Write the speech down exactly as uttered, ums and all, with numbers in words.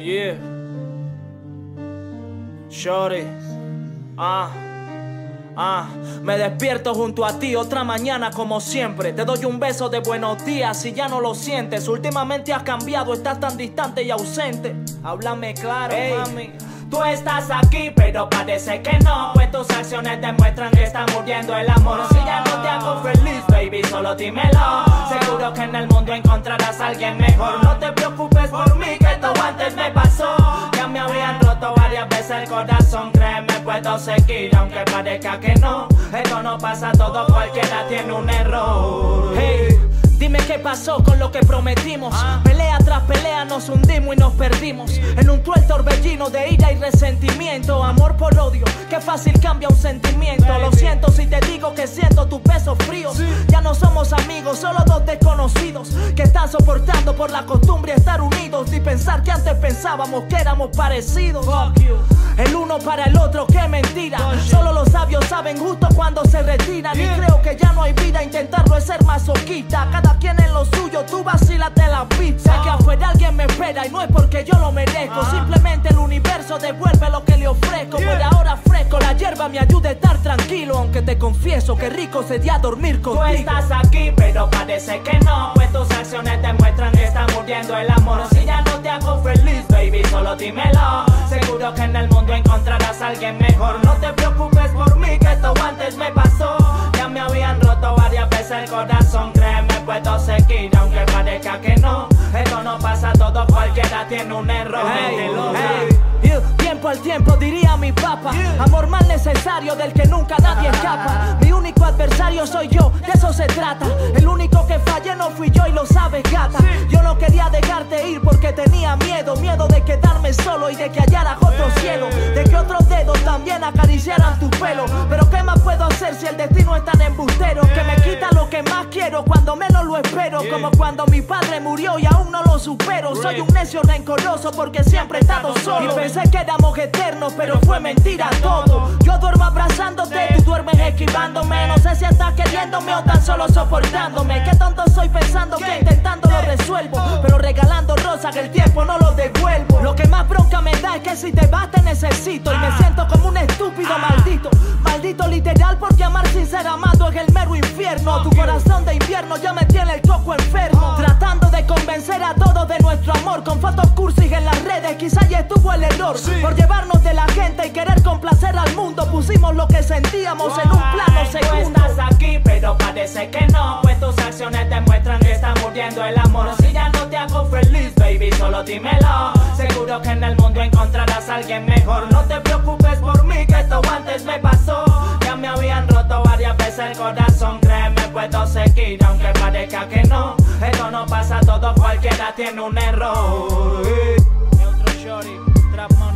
Yeah. Shorty. Ah. Ah, me despierto junto a ti otra mañana como siempre. Te doy un beso de buenos días si ya no lo sientes. Últimamente has cambiado, estás tan distante y ausente. Háblame claro, hey, mami. Tú estás aquí, pero parece que no, pues tus acciones demuestran que está muriendo el amor. Si ya no te hago feliz, baby, solo dímelo. Seguro que en el mundo encontrarás a alguien mejor. No te preocupes por mí, que esto antes me pasó. Ya me habían roto varias veces el corazón. Créeme, puedo seguir, aunque parezca que no. Esto no pasa todo, cualquiera tiene un error. Hey, dime qué pasó con lo que prometimos. ah. Pelea tras pelea nos hundimos y nos perdimos en un cruel torbellino de ira y resentimiento. Amor por odio, qué fácil cambia un sentimiento. Baby. Lo siento si te digo que siento tu peso frío. sí. Ya no somos amigos, solo dos desconocidos que están soportando por la costumbre estar unidos y pensar que antes pensábamos que éramos parecidos. Fuck you. El uno para el otro, qué mentira. Solo los sabios saben justo cuando se retiran. yeah. Y creo que ya no hay vida, intentarlo es ser masoquista. Cada quien en lo suyo, tú vacílate la pizza. Sé que afuera alguien me espera y no es porque yo lo merezco. ah. Simplemente el universo devuelve lo que le ofrezco. yeah. Por ahora fresco, la hierba me ayuda a estar tranquilo. Aunque te confieso que rico sería dormir contigo. Tú estás aquí, pero parece que no, pues tus acciones demuestran que está muriendo el amor. Si ya no te hago feliz, baby, solo dímelo. Seguro que en el mundo encontrarás a alguien mejor. No te preocupes por mí, que esto antes me pasó. Ya me habían roto varias veces el corazón. Créeme, puedo seguir, aunque parezca que no. Esto no pasa todo, cualquiera tiene un error. Hey, hey, yeah. Tiempo al tiempo, diría mi papá. yeah. Amor más necesario del que nunca nadie escapa. Mi único adversario soy yo, de eso se trata. El único que fallé no fui yo y lo sabes, gata. Yo no quería dejarte ir porque tenía miedo. Miedo de quedarme solo y de que hallaras otro cielo. De que otros dedos también acariciaran tu pelo. Pero ¿qué más puedo hacer si el destino es tan embustero? Que me quita lo que más quiero cuando menos lo espero. Como cuando mi padre murió y aún no lo supero. Soy un necio rencoroso porque siempre he estado solo. Y pensé que éramos eternos, pero fue mentira todo. Yo duermo abrazándote, tú duermes esquivándome. No sé si estás queriéndome o tan solo soportándome. Qué tonto soy pensando que intentando lo resuelvo, pero regalando rosas que el tiempo no lo devuelvo. Lo que más bronca me da es que si te vas te necesito. Y me siento como un estúpido maldito. Maldito literal porque amar sin ser amado es el mero infierno. Tu corazón de invierno ya me tiene el coco enfermo. Tratando de convencer a todos de nuestro amor con fotos cursis en las redes, quizá ya estuvo el error. sí. Por llevarnos de la gente y querer complacer al mundo, pusimos lo que sentíamos wow. en un plano segundo. Tú estás aquí, pero parece que no, pues tus acciones demuestran que está muriendo el amor. Si ya no te hago feliz, baby, solo dímelo. Seguro que en el mundo encontrarás a alguien mejor. No te preocupes por mí, que esto antes me pasó. Ya me habían roto varias veces el corazón. Créeme, puedo seguir, aunque parezca que no. Esto no pasa todo, cualquiera tiene un error. Neutro Shorty, Trap